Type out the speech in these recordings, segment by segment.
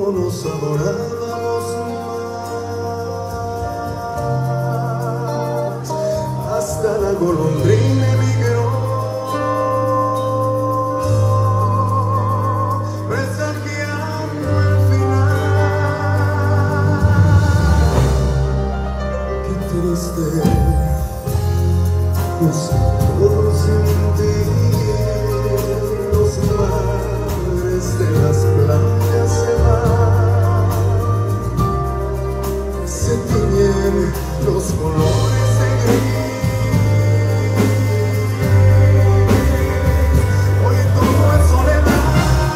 nos adorábamos más, hasta la golondrina emigró, presagiando el final. Qué triste es todo sin ti. Los mares de las playas se van, se tiñen los colores de gris. Hoy todo es soledad.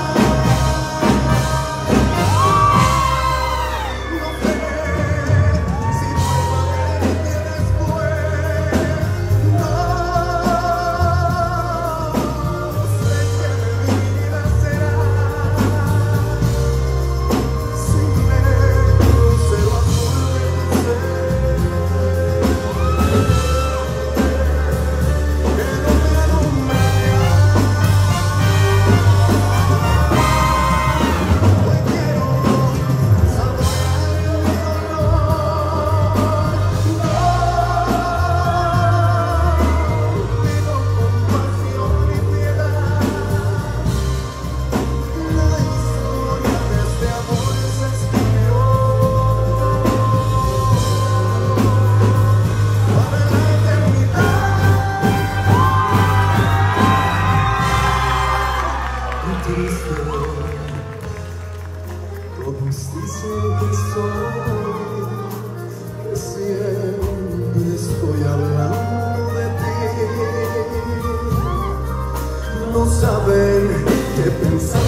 No sé si vuelvo a verte después. No sé qué de mi vida será sin el lucero azul de tu ser. Que no me alumbra ya. Hoy quiero saborear mi dolor. Pido compasión y piedad. La historia de este amor se escribió para la eternidad. Qué triste, todos dicen que soy, que siempre estoy hablando de ti. No saben qué pensar